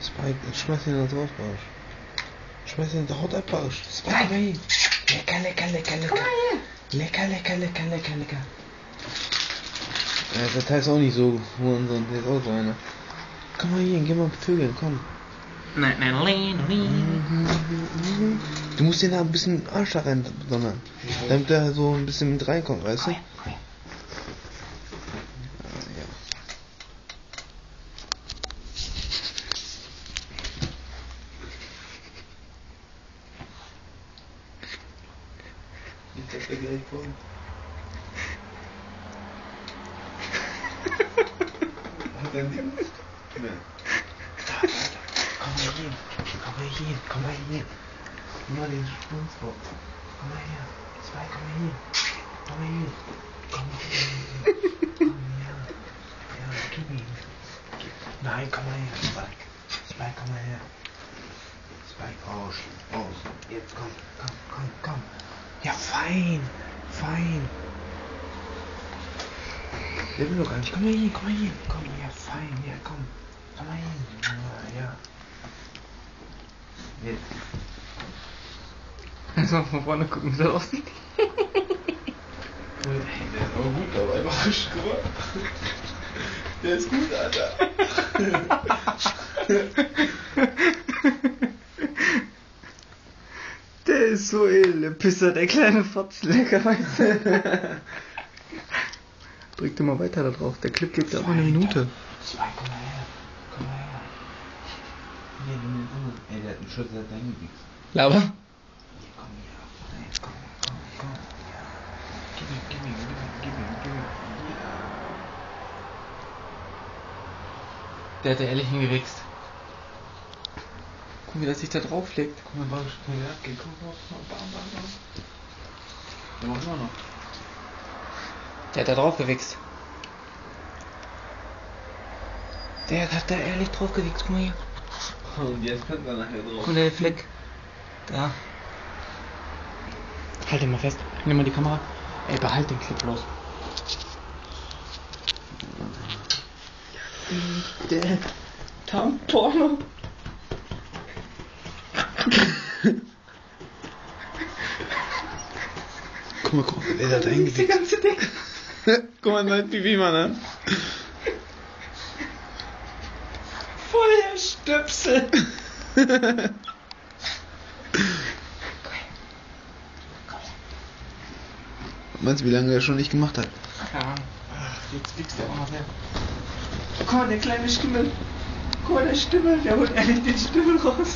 Spike, schmeiß ihn da drauf, Bausch. Schmeiß ihn da, haut ab, Bausch. Spike, komm hier. Lecker, lecker, lecker, lecker. Komm mal her. Lecker, lecker, lecker, lecker, lecker. Ja, der Teil ist auch nicht so Hurensohn, der ist auch so einer. Komm mal hier, geh mal vögeln, komm. Nein, nein, nein, nein. Du musst den da ein bisschen Arsch da rein donnern, damit der so ein bisschen mit reinkommt, weißt du? Nicht, dass er gleich kommt. Hat er nicht? Nein. Komm mal hier. Komm mal hier. Komm mal hier. Nur den Sprungsbock. Komm mal her. Zwei, komm mal hier. Komm mal hier. Komm mal hier. Komm her. Ja, gib ihm. Nein, komm mal her. Spike. Spike, komm mal her. Spike, raus. Raus. Jetzt komm. Komm, komm, komm. Ja, fein. Fein. Der will doch gar nicht. Komm mal hier, komm mal hier. Komm, ja, fein. Ja, komm. Komm mal hin. Ja. Jetzt. Lass mal von vorne gucken, wie das aussieht. Hey, der ist aber gut dabei. Barsch, guck mal. Der ist gut, Alter. Der ist so edel, Pisser, der kleine Fotzlecker, weißt du. Drück dir mal weiter da drauf, der Clip geht ja auch eine Minute. Zwei, komm mal her. Komm mal her. Hier, nimm den anderen. Ey, der hat einen Schuss, der hat reingewichst. Laber? Komm hier. Nein, komm. Ja. Gib ihm. Ja. Der hat ja ehrlich hingewichst. Guck, wie das sich da drauf legt. Guck mal, Barsch, guck mal, der abgeht. Komm, bam. Der macht immer noch. Der hat da drauf gewichst. Der hat da ehrlich drauf gewichst, guck mal hier. Und jetzt könnten wir nachher drauf. Guck mal, der Fleck. Da. Halt den mal fest. Nimm mal die Kamera. Ey, behalt den Clip bloß. Der Tarnporno. Guck mal, wer da hingewichst. Die ganze Decke. Guck mal, mein Pipi, Mann, ne? Voll der Stöpsel. Meinst du, wie lange er schon nicht gemacht hat? Ja, jetzt wichst der auch noch mehr. Guck mal, der kleine Stimmel. Guck mal, der Stimmel, der holt ehrlich den Stimmel raus.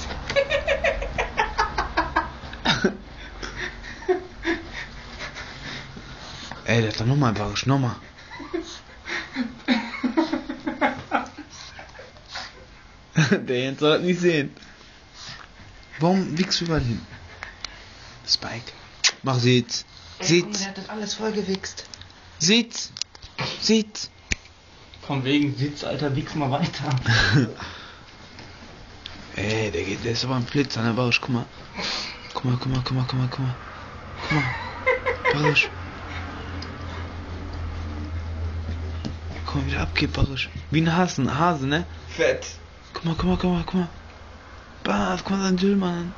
Ey, der hat doch nochmal Barsch, nochmal. Der Jens soll das nicht sehen. Warum wichst du überall hin? Spike. Mach Sitz. Sitz. Der hat das alles voll gewichst. Sitz. Sitz. Von wegen Sitz, Alter, wichs mal weiter. Ey, der ist aber ein Blitz an der Barsch, guck mal. Guck mal. Guck mal. Barsch. Guck mal, wie der abgeht, Barsch. Wie ein Hase, ne? Fett. Guck mal. Bah, guck mal seinen Dillmann an.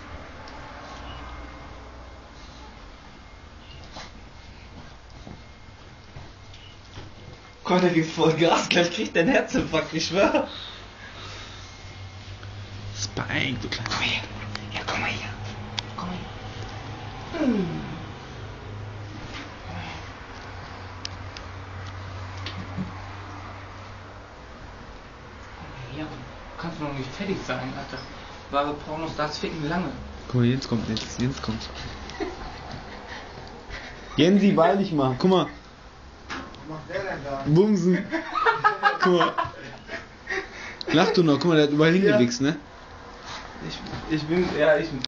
Gott, der gibt voll Gas, gleich kriegt der einen Herzinfarkt, ich schwör. Spike, du kleiner. Komm her. Ja, komm mal her. Komm her. Ja, kannst du noch nicht fertig sein, Alter. Wahre Pornostars ficken lange. Guck mal, Jens kommt. Jensi, beeil dich mal. Guck mal. Was macht der denn da? Bumsen. Guck mal. Lach du noch. Guck mal, der hat überall hingewichst, ne? Ich bin, ja, ich